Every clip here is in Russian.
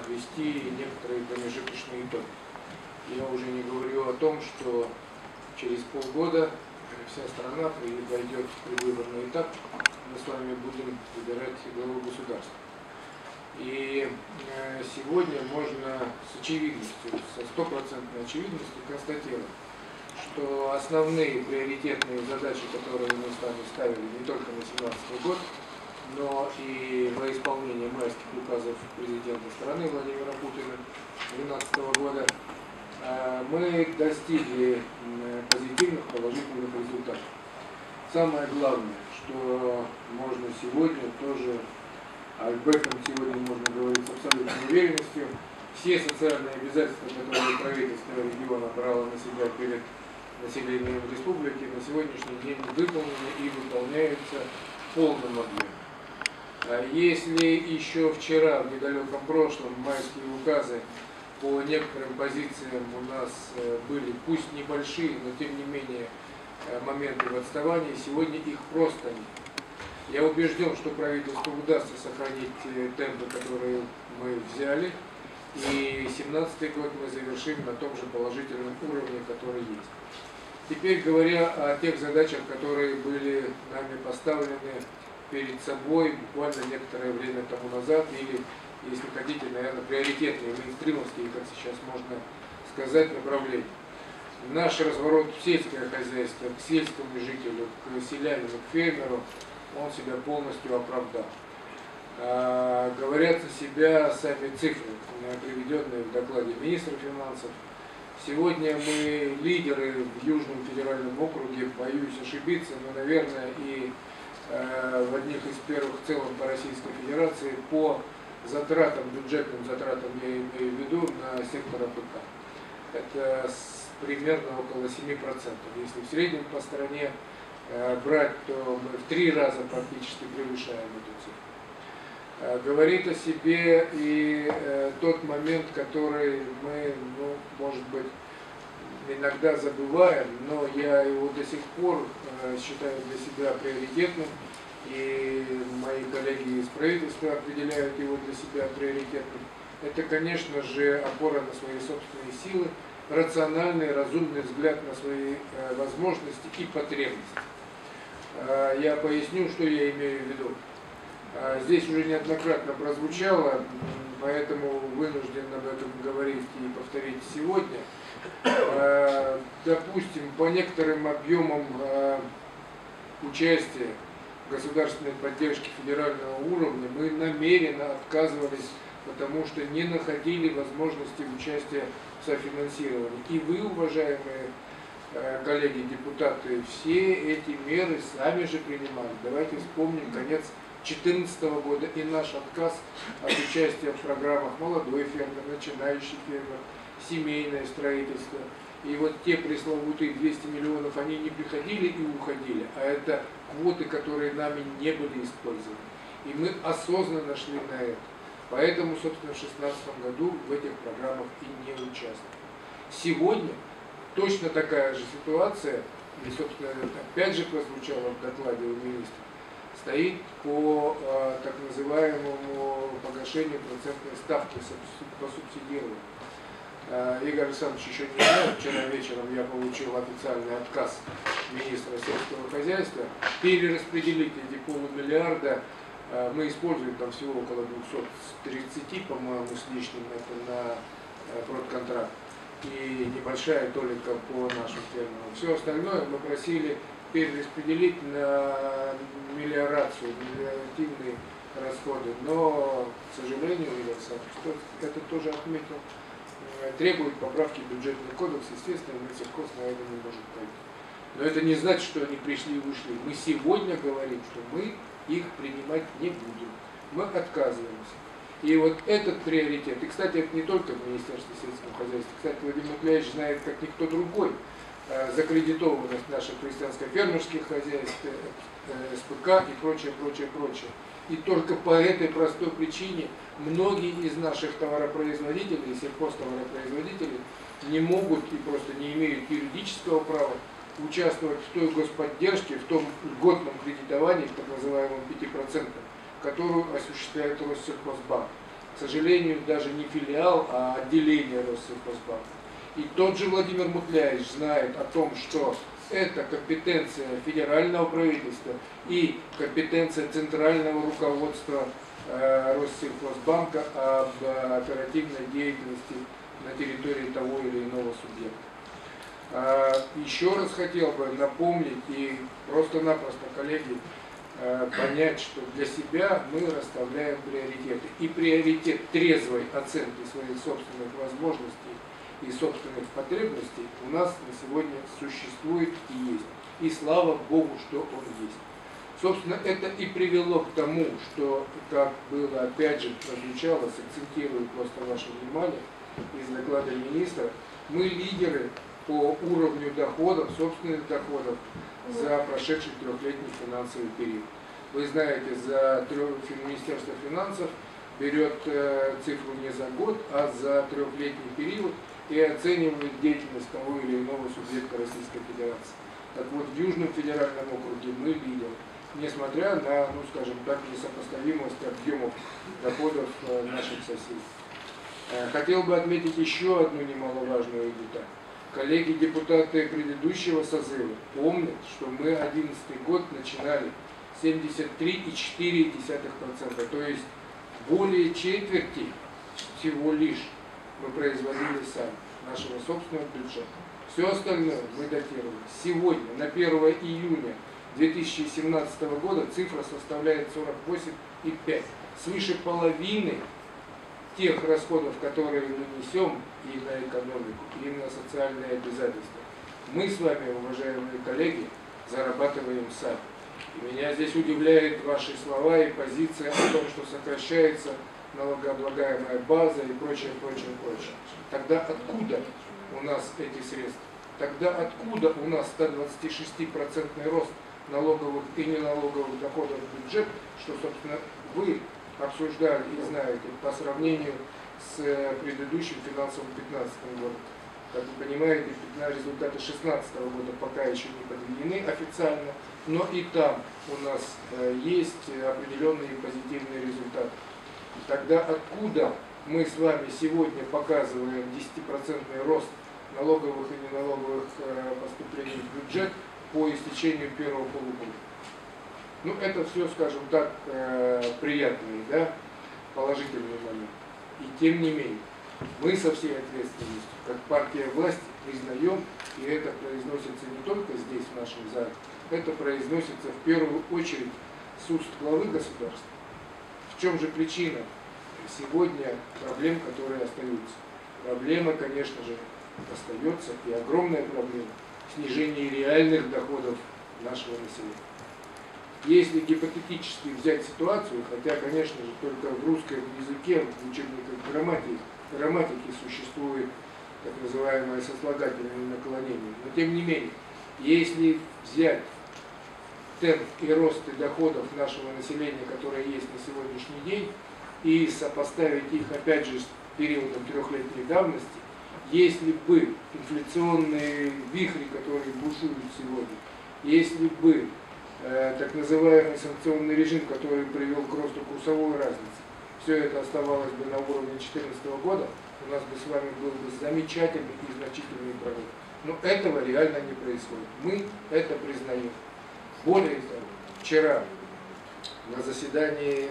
подвести некоторые промежуточные итоги. Я уже не говорю о том, что через полгода вся страна пойдет в предвыборный этап, мы с вами будем выбирать главу государства. И сегодня можно с очевидностью, со стопроцентной очевидностью констатировать, что основные приоритетные задачи, которые мы с вами ставили не только на 2017 год, но и во исполнение майских указов президента страны Владимира Путина 2012 года, мы достигли позитивных, положительных результатов. Самое главное, что можно сегодня тоже, об этом сегодня можно говорить с абсолютной уверенностью, все социальные обязательства, которые правительство региона брало на себя перед населением республики, на сегодняшний день выполнены и выполняются в полном объеме. Если еще вчера, в недалеком прошлом, майские указы по некоторым позициям у нас были, пусть небольшие, но тем не менее моменты в отставании, сегодня их просто нет. Я убежден, что правительству удастся сохранить темпы, которые мы взяли, и 2017 год мы завершим на том же положительном уровне, который есть. Теперь говоря о тех задачах, которые были нами поставлены перед собой буквально некоторое время тому назад, или, если хотите, наверное, приоритетные, мейнстримовские, как сейчас можно сказать, направления. Наш разворот в сельское хозяйство, к сельскому жителю, к селянину, к фермеру, он себя полностью оправдал. Говорят за себя сами цифры, приведенные в докладе министра финансов. Сегодня мы лидеры в Южном федеральном округе, боюсь ошибиться, но, наверное, и в одних из первых в целом по Российской Федерации по затратам, бюджетным затратам, я имею в виду, на сектор АПК. Это примерно около 7%. Если в среднем по стране брать, то мы в 3 раза практически превышаем эту цифру. Говорит о себе и тот момент, который мы, может быть, иногда забываем, но я его до сих пор считаю для себя приоритетным, и мои коллеги из правительства определяют его для себя приоритетным. Это, конечно же, опора на свои собственные силы, рациональный, разумный взгляд на свои возможности и потребности. Я поясню, что я имею в виду. Здесь уже неоднократно прозвучало, поэтому вынужден об этом говорить и повторить сегодня. Допустим, по некоторым объемам участия государственной поддержки федерального уровня мы намеренно отказывались, потому что не находили возможности участия в софинансировании. И вы, уважаемые коллеги-депутаты, все эти меры сами же принимали. Давайте вспомним конец 2014 года и наш отказ от участия в программах «Молодой фермер», «Начинающий фермер», «Семейное строительство». И вот те пресловутые 200 миллионов, они не приходили и уходили, а это квоты, которые нами не были использованы. И мы осознанно шли на это. Поэтому, собственно, в 2016 году в этих программах и не участвовали. Сегодня точно такая же ситуация, и, собственно, опять же прозвучало в докладе у министра, стоит по так называемому погашению процентной ставки по субсидированию. Игорь Александрович еще не знает, вчера вечером я получил официальный отказ министра сельского хозяйства перераспределить эти полумиллиарда. Мы используем там всего около 230, по-моему, с лишним это на продконтракт, и небольшая толика по нашим фермерам. Все остальное мы просили перераспределить на мелиорацию, мелиоративные расходы. Но, к сожалению, Игорь Александрович, это тоже отметил, требует поправки в бюджетный кодекс, естественно, Минсельхоз на это не может пойти. Но это не значит, что они пришли и ушли. Мы сегодня говорим, что мы их принимать не будем. Мы отказываемся. И вот этот приоритет, и, кстати, это не только в Министерстве сельского хозяйства, кстати, Владимир Николаевич знает, как никто другой, закредитованность наших крестьянско-фермерских хозяйств, СПК и прочее, прочее, прочее. И только по этой простой причине многие из наших товаропроизводителей, сельхозтоваропроизводителей, не могут и просто не имеют юридического права участвовать в той господдержке, в том льготном кредитовании, так называемом 5%, которую осуществляет Россельхозбанк. к сожалению, даже не филиал, а отделение Россельхозбанка. И тот же Владимир Мутляевич знает о том, что это компетенция федерального правительства и компетенция центрального руководства Россельхозбанка об оперативной деятельности на территории того или иного субъекта. Еще раз хотел бы напомнить и просто-напросто, коллеги, понять, что для себя мы расставляем приоритеты. И приоритет трезвой оценки своих собственных возможностей и собственных потребностей у нас на сегодня существует и есть. И слава Богу, что он есть. Собственно, это и привело к тому, что, как было опять же прозвучало, сакцентирую просто ваше внимание, из доклада министра, мы лидеры по уровню доходов, собственных доходов за прошедший трехлетний финансовый период. Вы знаете, Министерство финансов берет цифру не за год, а за трехлетний период и оценивает деятельность того или иного субъекта Российской Федерации. Так вот, в Южном федеральном округе мы лидеры, несмотря на, ну скажем так, несопоставимость объемов доходов наших соседей. Хотел бы отметить еще одну немаловажную деталь. Коллеги-депутаты предыдущего созыва помнят, что мы 2011 год начинали 73,4%, то есть более четверти всего лишь мы производили сами, нашего собственного бюджета. Все остальное мы датировали. Сегодня, на 1 июня 2017 года, цифра составляет 48,5%. Свыше половины тех расходов, которые мы несем и на экономику, и на социальные обязательства, мы с вами, уважаемые коллеги, зарабатываем сами. И меня здесь удивляют ваши слова и позиция о том, что сокращается налогооблагаемая база и прочее, прочее, прочее. Тогда откуда у нас эти средства? Тогда откуда у нас 126% рост налоговых и неналоговых доходов в бюджет, что, собственно, вы обсуждали и знаете по сравнению с предыдущим финансовым 2015 годом. Как вы понимаете, результаты 2016 года пока еще не подведены официально, но и там у нас есть определенные позитивные результаты. Тогда откуда мы с вами сегодня показываем 10% рост налоговых и неналоговых поступлений в бюджет по истечению первого полугода? Ну, это все, скажем так, приятные, да, положительные моменты. И тем не менее, мы со всей ответственностью, как партия власти, признаем, и это произносится не только здесь, в нашем зале, это произносится в первую очередь с уст главы государства. В чем же причина сегодня проблем, которые остаются? Проблема, конечно же, остается, и огромная проблема снижения реальных доходов нашего населения. Если гипотетически взять ситуацию, хотя, конечно же, только в русском языке, в учебниках грамматики существует так называемое сослагательное наклонение, но тем не менее, если взять темп и рост доходов нашего населения, которые есть на сегодняшний день, и сопоставить их, опять же, с периодом трехлетней давности, если бы инфляционные вихри, которые бушуют сегодня, если бы так называемый санкционный режим, который привел к росту курсовой разницы, все это оставалось бы на уровне 2014 года, у нас бы с вами был бы замечательный и значительный прорыв. Но этого реально не происходит. Мы это признаем. Более того, вчера на заседании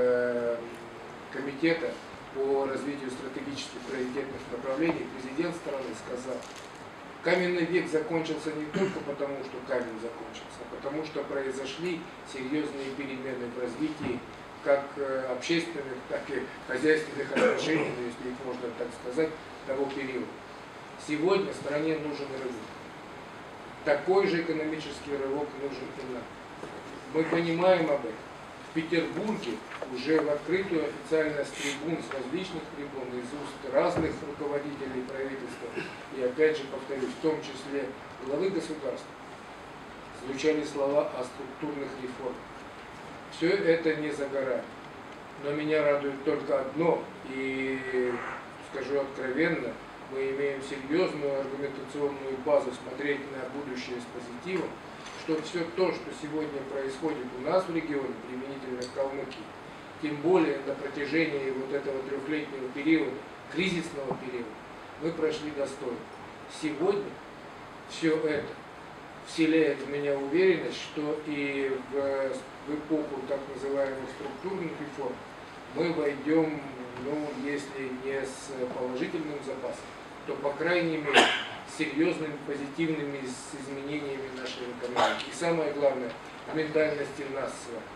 комитета по развитию стратегических приоритетных направлений президент страны сказал: каменный век закончился не только потому, что камень закончился, а потому что произошли серьезные перемены в развитии как общественных, так и хозяйственных отношений, если их можно так сказать, того периода. Сегодня стране нужен рывок. Такой же экономический рывок нужен и нам. Мы понимаем об этом. В Петербурге уже в открытую официально с трибун, с различных трибун, из уст разных руководителей правительства, и опять же повторюсь, в том числе главы государства, звучали слова о структурных реформах. Все это не за горами. Но меня радует только одно, и скажу откровенно, мы имеем серьезную аргументационную базу смотреть на будущее с позитивом, что все то, что сегодня происходит у нас в регионе, применительно к Калмыкии, тем более на протяжении вот этого трехлетнего периода, кризисного периода, мы прошли достойно. Сегодня все это вселяет в меня уверенность, что и в эпоху так называемых структурных реформ мы войдем, ну, если не с положительным запасом, то, по крайней мере, с серьезными позитивными изменениями нашей экономики. И самое главное, в ментальности нас с вами.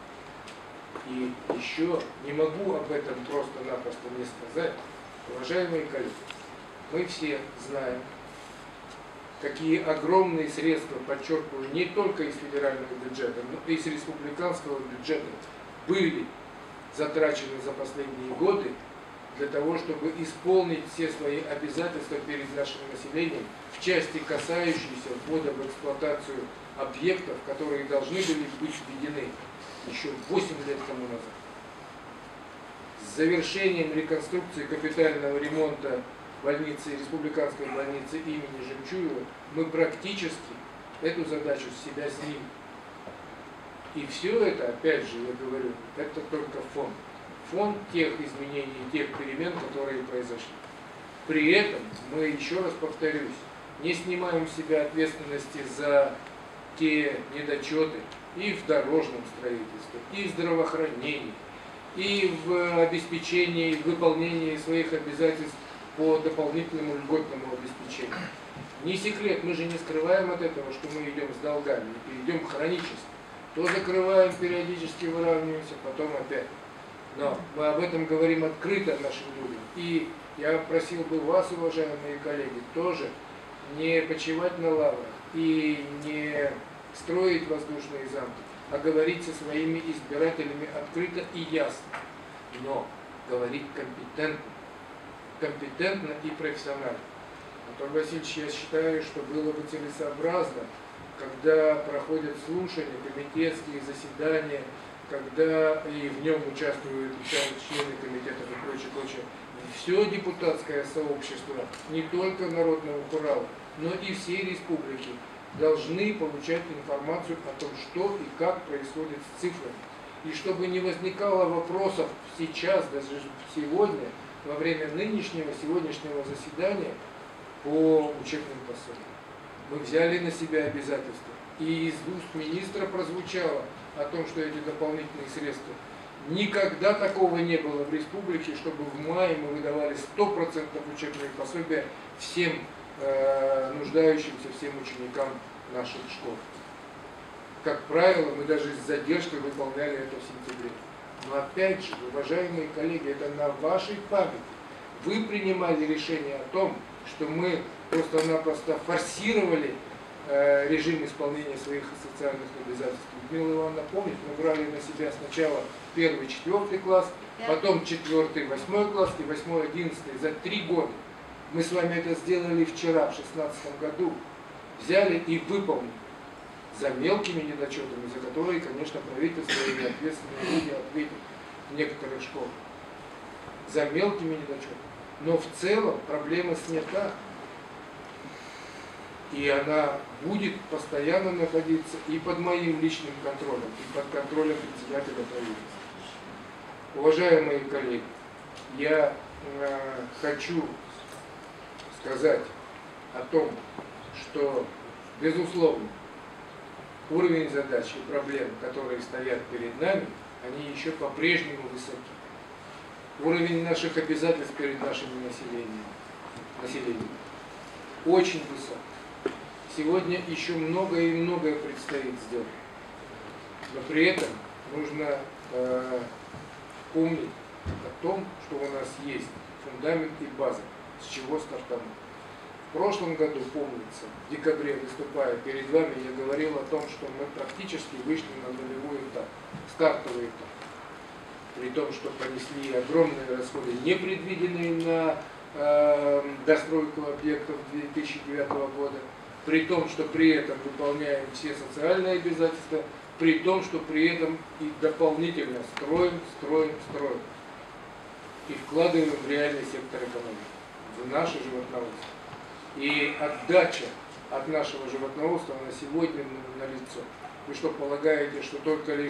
И еще не могу об этом просто-напросто не сказать. Уважаемые коллеги, мы все знаем, какие огромные средства, подчеркиваю, не только из федерального бюджета, но и из республиканского бюджета были затрачены за последние годы для того, чтобы исполнить все свои обязательства перед нашим населением в части, касающейся ввода в эксплуатацию объектов, которые должны были быть введены еще 8 лет тому назад. С завершением реконструкции капитального ремонта больницы, республиканской больницы имени Жемчугова, мы практически эту задачу с себя снимем. И все это, опять же, я говорю, это только фон. Фон тех изменений, тех перемен, которые произошли. При этом мы, еще раз повторюсь, не снимаем с себя ответственности за те недочеты и в дорожном строительстве, и в здравоохранении, и в обеспечении, в выполнении своих обязательств по дополнительному льготному обеспечению. Не секрет, мы же не скрываем от этого, что мы идем с долгами, идем хронически. То закрываем, периодически выравниваемся, потом опять. Но мы об этом говорим открыто нашим людям. И я просил бы вас, уважаемые коллеги, тоже не почивать на лаврах и не строить воздушные замки, а говорить со своими избирателями открыто и ясно. Но говорить компетентно и профессионально. Антон Васильевич, я считаю, что было бы целесообразно, когда проходят слушания, комитетские заседания, когда и в нем участвуют члены комитетов и прочее, все депутатское сообщество, не только Народного Урала, но и всей республики, должны получать информацию о том, что и как происходит с цифрами. И чтобы не возникало вопросов сейчас, даже сегодня, во время сегодняшнего заседания по учебным пособиям. Мы взяли на себя обязательства. И из уст министра прозвучало о том, что эти дополнительные средства. Никогда такого не было в республике, чтобы в мае мы выдавали 100% учебные пособия всем нуждающимся, всем ученикам наших школ. Как правило, мы даже с задержкой выполняли это в сентябре. Но опять же, уважаемые коллеги, это на вашей памяти. Вы принимали решение о том, что мы просто-напросто форсировали режим исполнения своих социальных обязательств. Людмила Ивановна помнит, мы брали на себя сначала 1-4 класс, потом 4-8 класс и 8-11 за 3 года. Мы с вами это сделали вчера, в 2016 году. Взяли и выполнили. За мелкими недочетами, за которые, конечно, правительство и ответственные люди ответят в некоторых школах. За мелкими недочетами. Но в целом проблема снята. И она будет постоянно находиться и под моим личным контролем, и под контролем председателя правительства. Уважаемые коллеги, я хочу сказать о том, что, безусловно, уровень задач и проблем, которые стоят перед нами, они еще по-прежнему высоки. Уровень наших обязательств перед нашим населением очень высок. Сегодня еще многое и многое предстоит сделать. Но при этом нужно помнить о том, что у нас есть фундамент и база, с чего стартануть. В прошлом году, помнится, в декабре, выступая перед вами, я говорил о том, что мы практически вышли на нулевой этап, стартовый этап. При том, что понесли огромные расходы, не предвиденные на достройку объектов 2009 года, при том, что при этом выполняем все социальные обязательства, при том, что при этом и дополнительно строим. И вкладываем в реальный сектор экономики, в наше животноводство. И отдача от нашего животноводства на сегодня налицо. Вы что, полагаете, что только лишь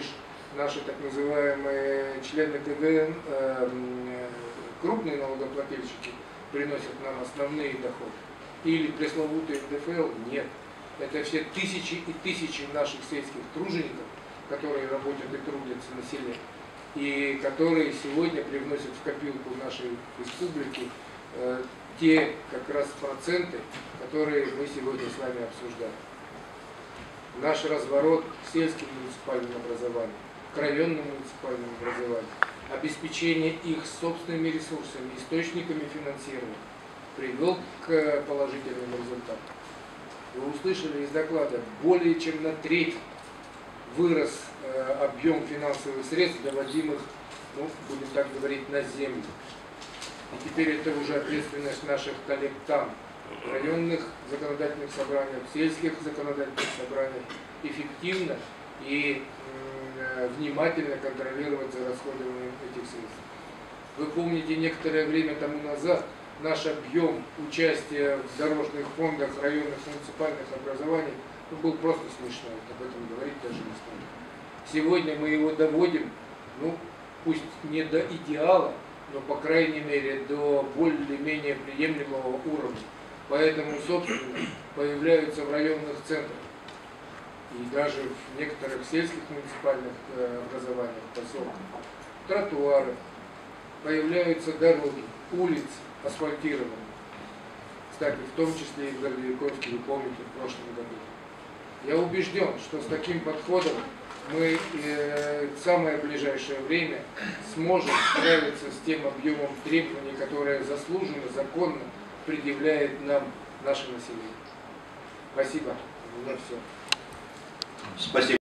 наши так называемые члены КГН, крупные налогоплательщики, приносят нам основные доходы. Или пресловутый НДФЛ? Нет. Это все тысячи и тысячи наших сельских тружеников, которые работают и трудятся на селе, и которые сегодня привносят в копилку нашей республики те как раз проценты, которые мы сегодня с вами обсуждаем. Наш разворот к сельским муниципальным образованиям, к районным муниципальным образованиям, обеспечение их собственными ресурсами, источниками финансирования привел к положительным результатам. Вы услышали из доклада, более чем на треть вырос объем финансовых средств, доводимых, ну, будем так говорить, на землю. И теперь это уже ответственность наших коллег там, в районных законодательных собраниях, в сельских законодательных собраниях, эффективно и внимательно контролировать за расходованием этих средств. Вы помните, некоторое время тому назад наш объем участия в дорожных фондах районных муниципальных образований был просто смешной, об этом говорить даже не стоит. Сегодня мы его доводим, ну, пусть не до идеала, но, по крайней мере, до более-менее приемлемого уровня. Поэтому, собственно, появляются в районных центрах и даже в некоторых сельских муниципальных образованиях, поселках, тротуары, появляются дороги, улицы асфальтированные. Кстати, в том числе и в Городовиковске, вы помните, в прошлом году. Я убежден, что с таким подходом мы в самое ближайшее время сможем справиться с тем объемом требований, которые заслуженно, законно предъявляет нам наше население. Спасибо. У меня все. Спасибо.